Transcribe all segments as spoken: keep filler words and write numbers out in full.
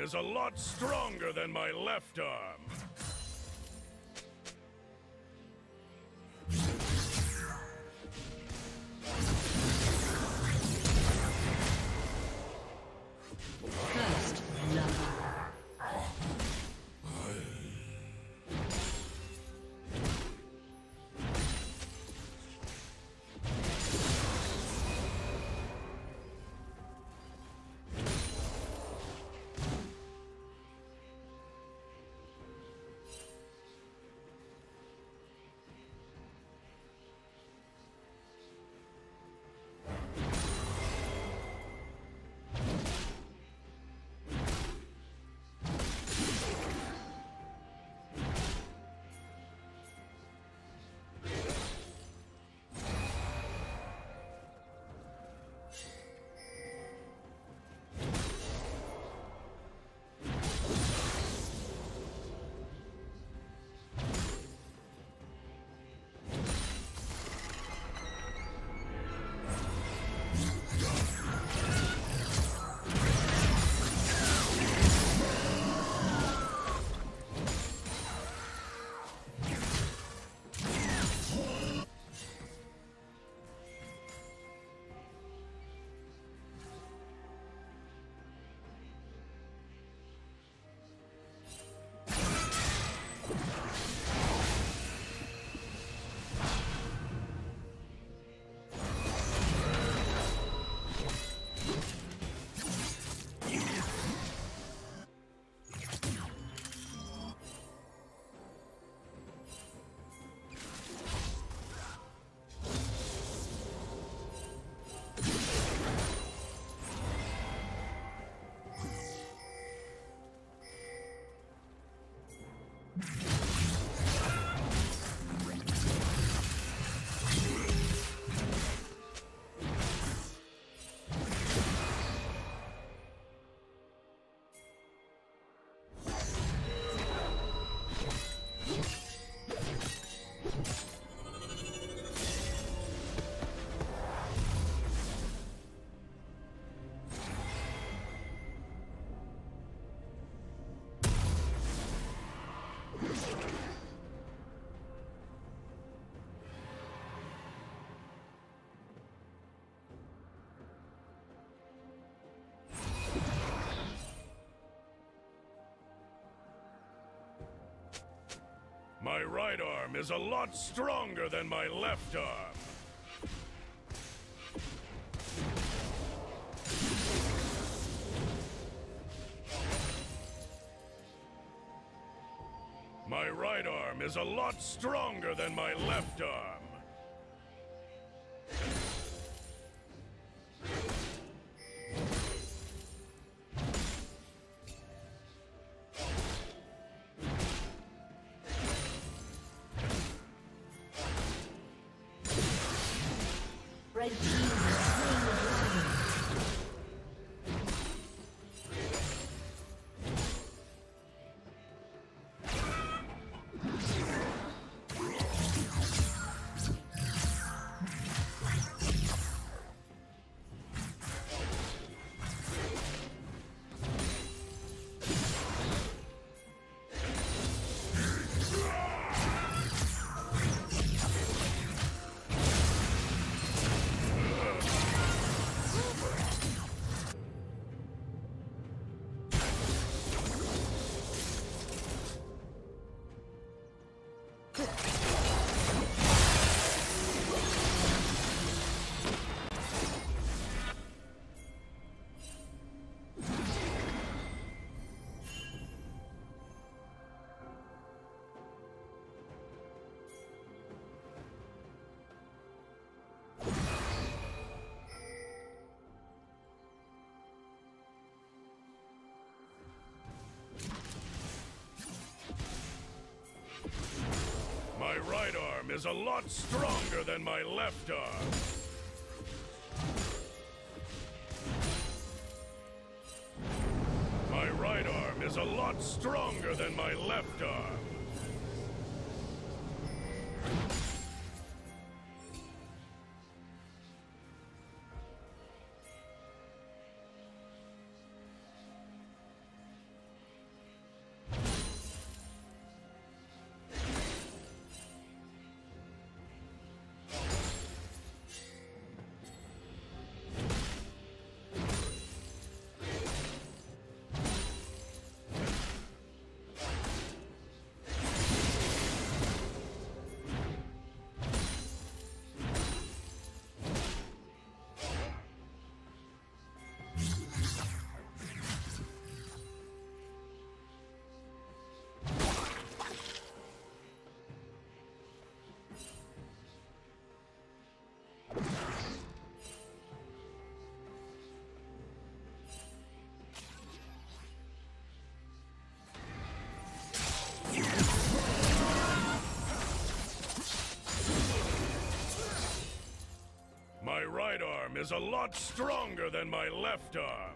is a lot stronger than my left arm. First love. My right arm is a lot stronger than my left arm. My right arm is a lot stronger than my left arm. Red team is slain the dragon. My right arm is a lot stronger than my left arm. My right arm is a lot stronger than my left arm. is a lot stronger than my left arm.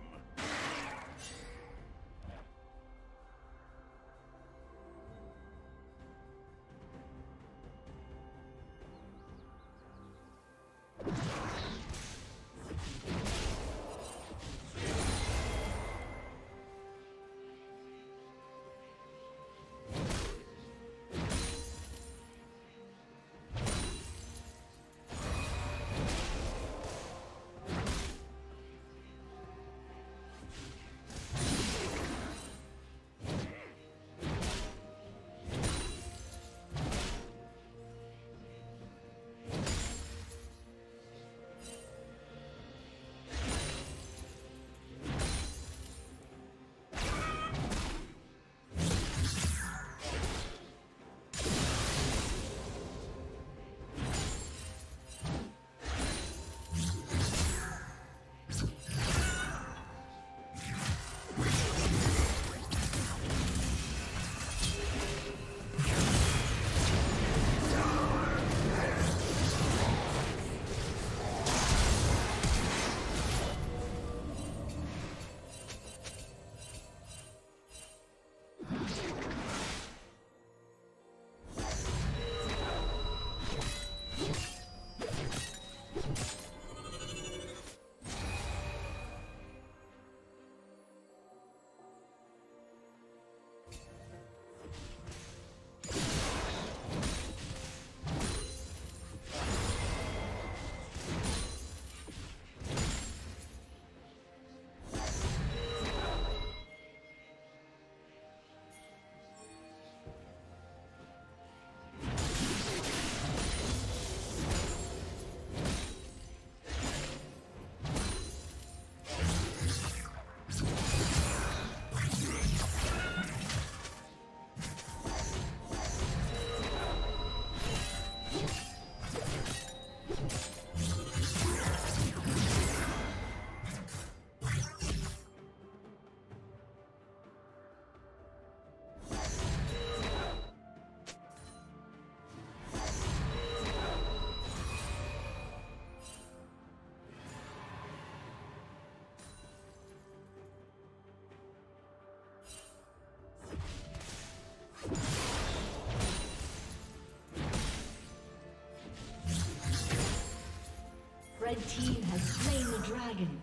Red team has slain the dragon.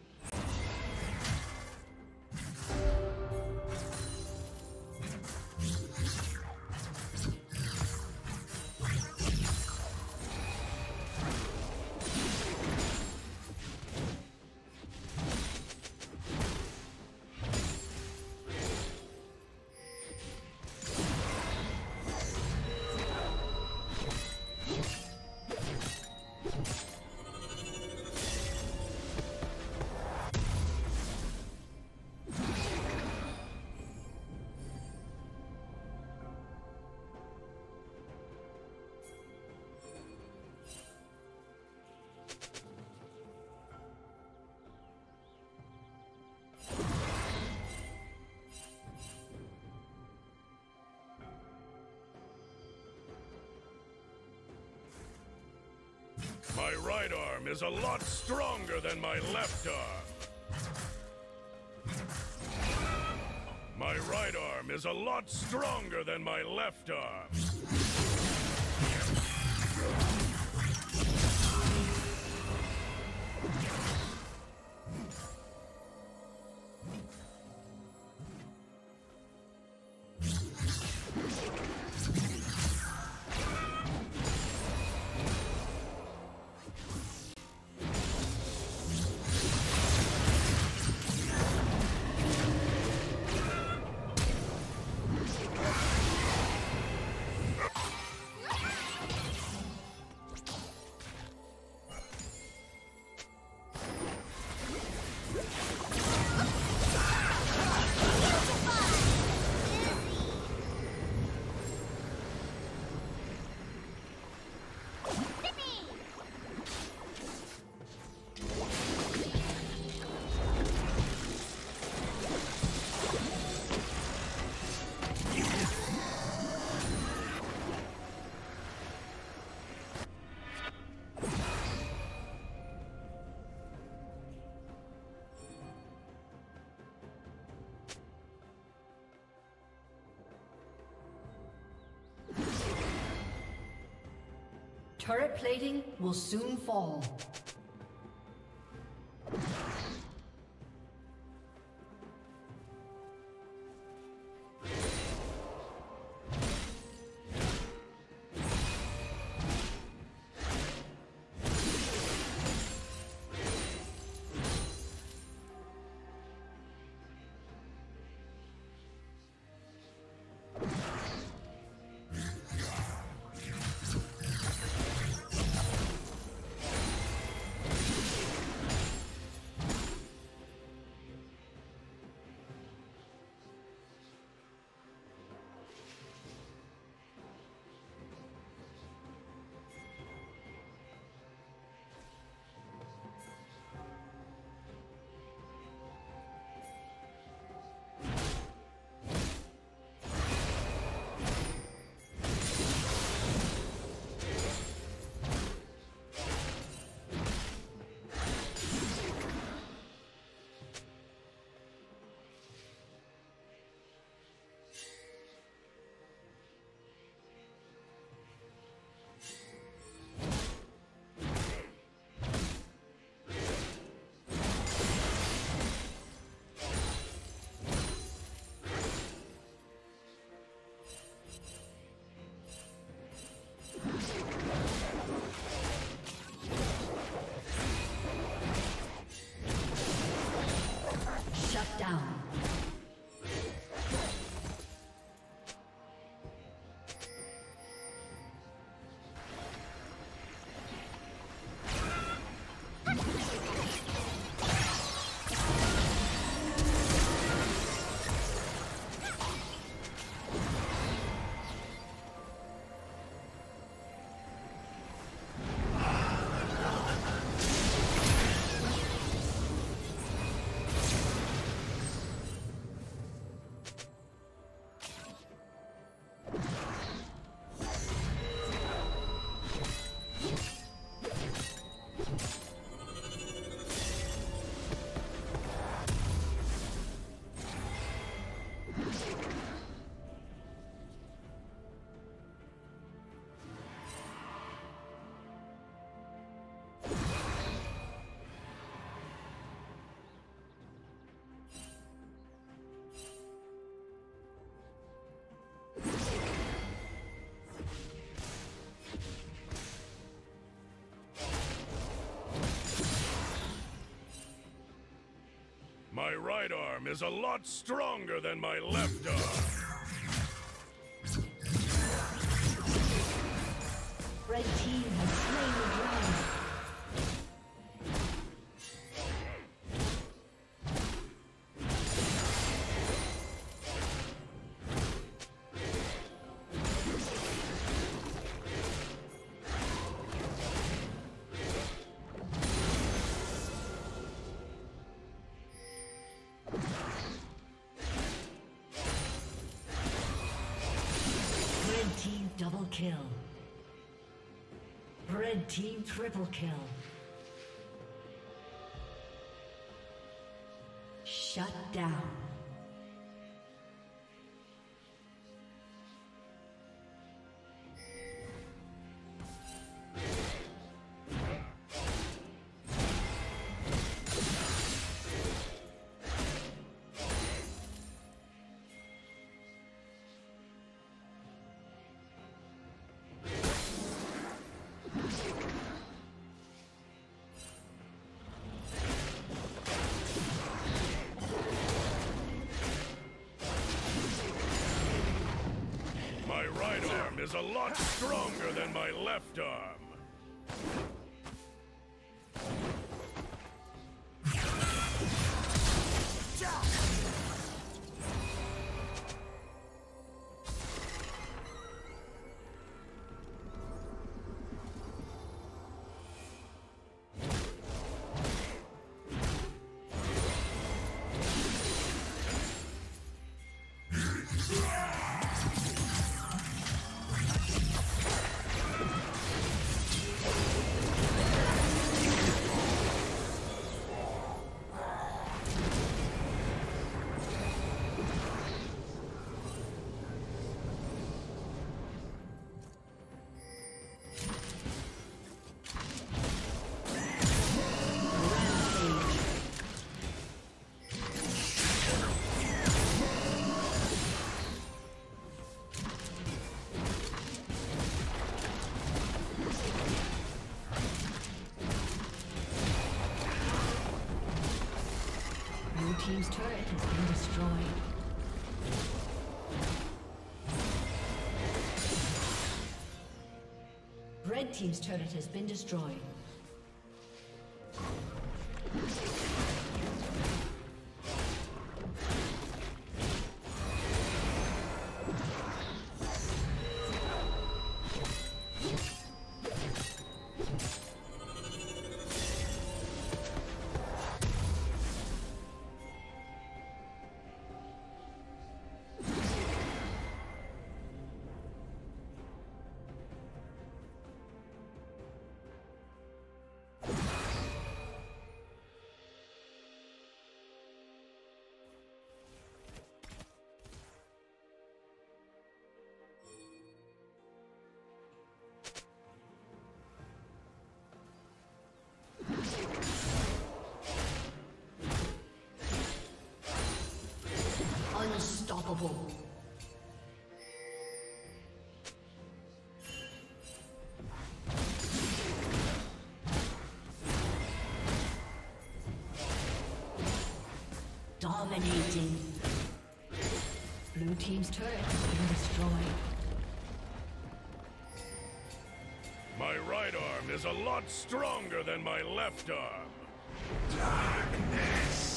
My right arm is a lot stronger than my left arm. My right arm is a lot stronger than my left arm. Turret plating will soon fall. My right arm is a lot stronger than my left arm. Red team has slain the dragon. Double kill. Red team triple kill. Shut down. Is a lot stronger than my left arm. destroyed. Red team's turret has been destroyed. Unstoppable. Dominating. Blue team's turret has been destroyed. My right arm is a lot stronger than my left arm. Darkness.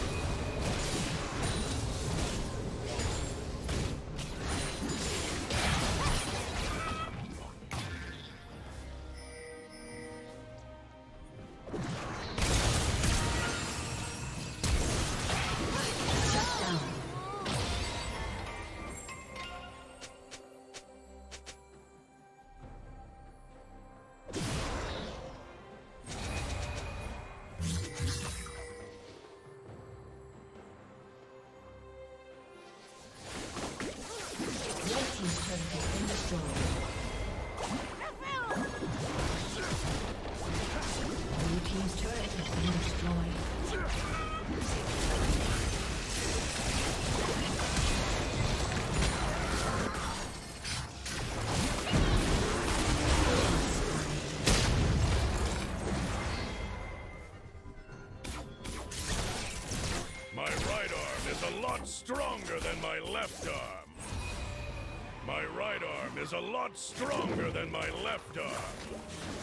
Stronger than my left arm. My right arm is a lot stronger than my left arm.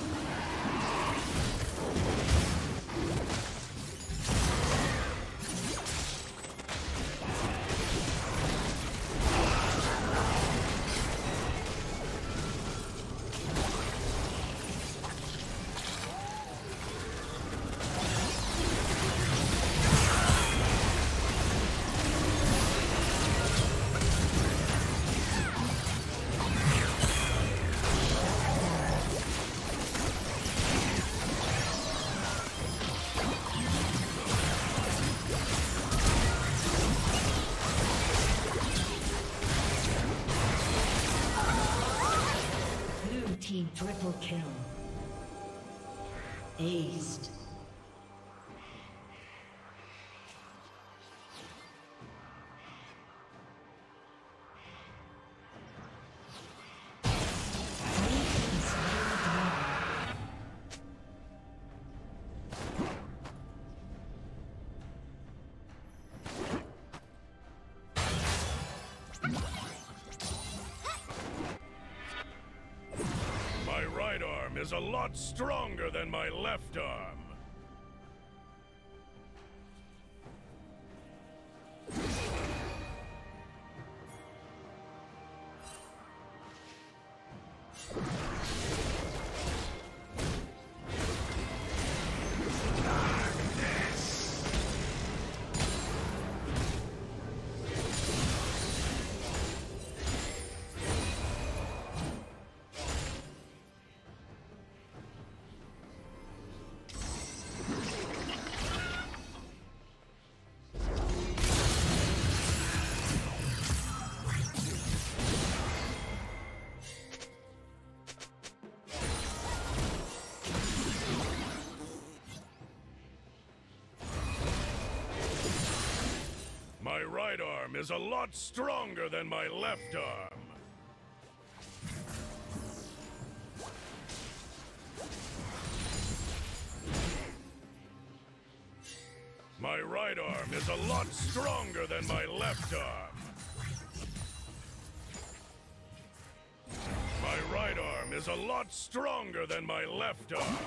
Triple kill. Aced. Is a lot stronger than my left arm. My right arm is a lot stronger than my left arm. My right arm is a lot stronger than my left arm. My right arm is a lot stronger than my left arm.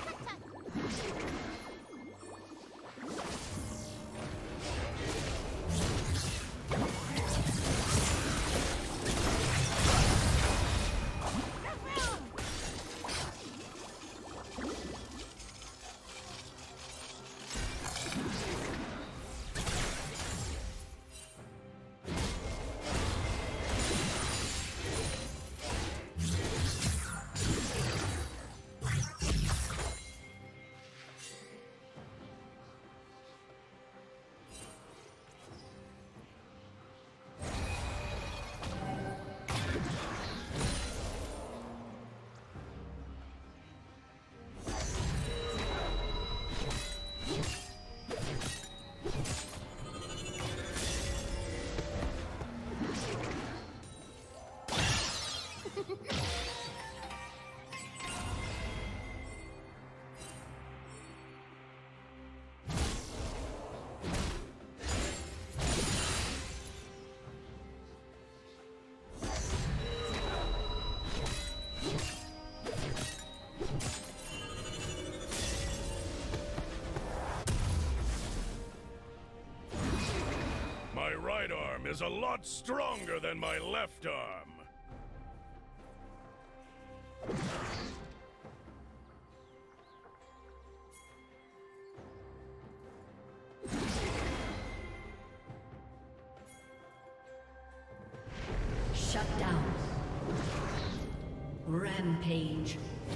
My right arm is a lot stronger than my left arm. Shut down. Rampage.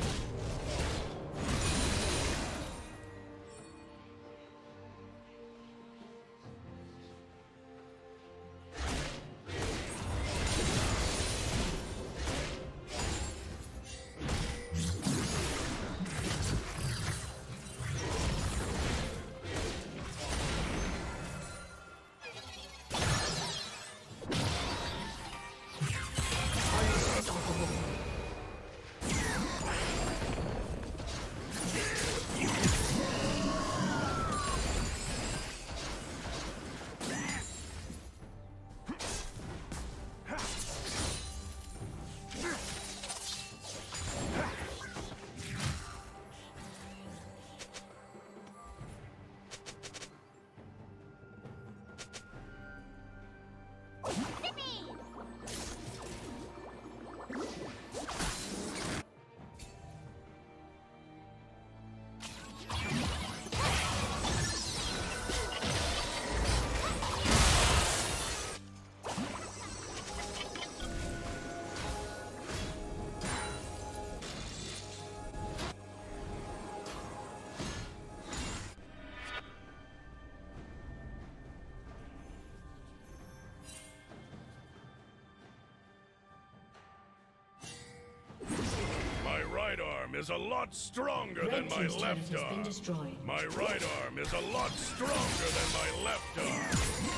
My right arm is a lot stronger Red than my team's turret left has been arm. destroyed. My right arm is a lot stronger than my left arm.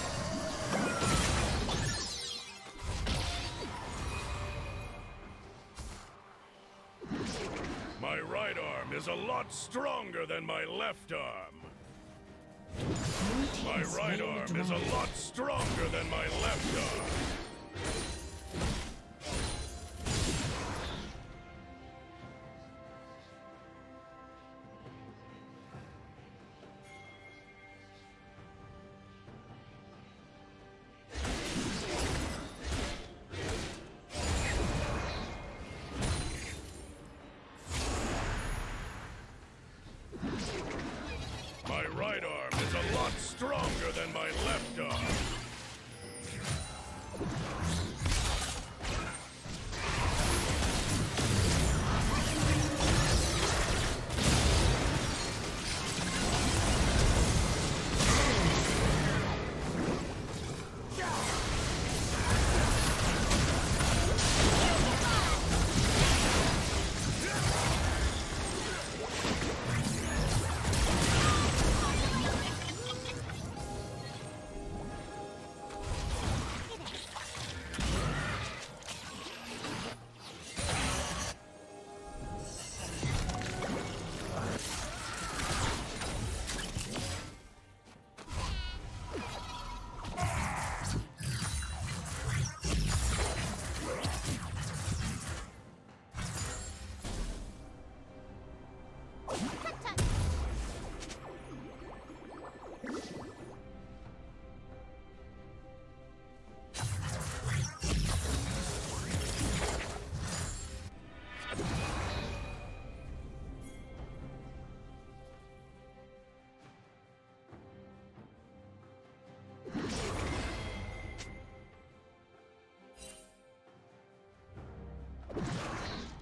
My right arm is a lot stronger than my left arm. My right arm is a lot stronger than my left arm. My right arm is a lot stronger than my left arm.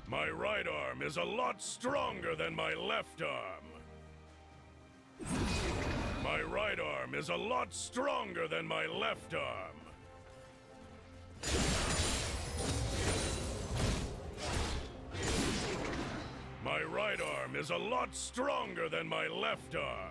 My right arm is a lot stronger than my left arm. My right arm is a lot stronger than my left arm. My right arm is a lot stronger than my left arm.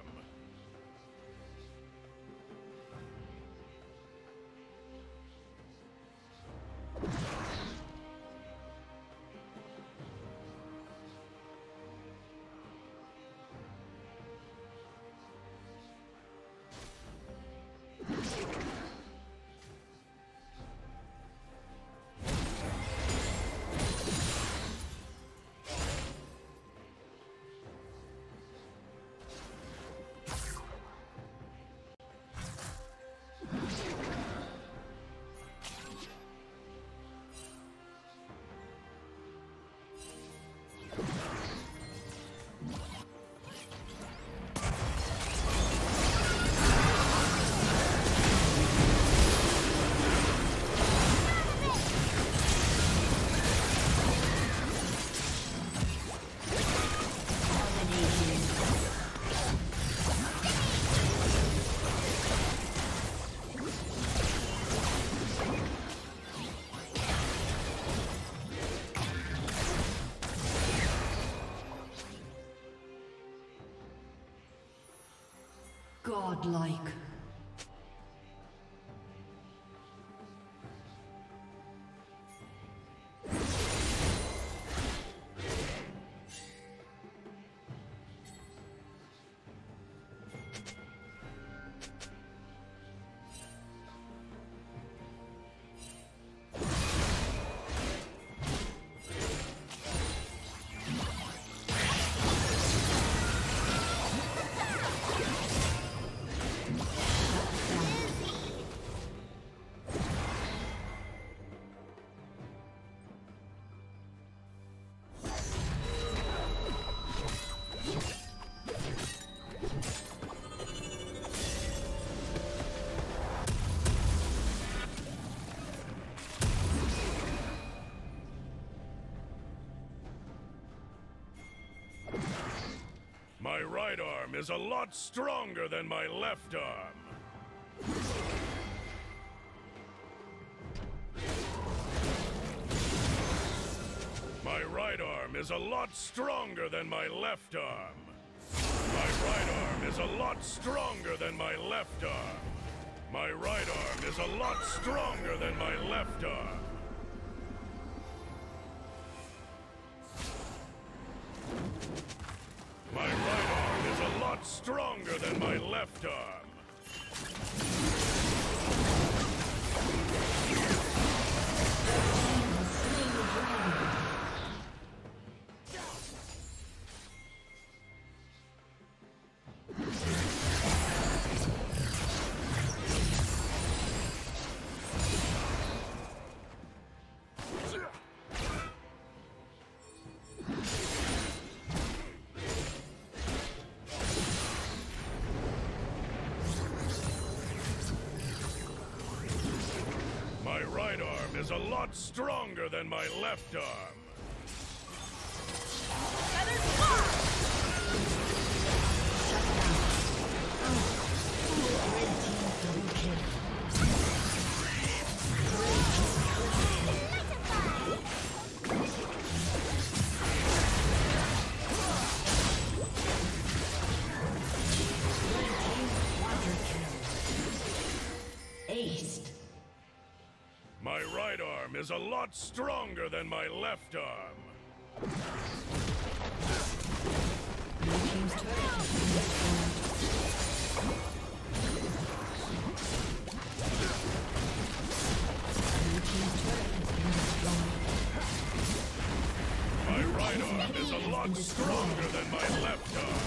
Godlike. My right arm is a lot stronger than my left arm. My right arm is a lot stronger than my left arm. My right arm is a lot stronger than my left arm. My right arm is a lot stronger than my left arm. My right arm is a lot stronger than my left arm. My right arm is a lot stronger than my left arm. My right arm is a lot stronger than my left arm. Blue team's turret has been destroyed. Blue team's turret has been destroyed. My right arm is a lot stronger than my left arm.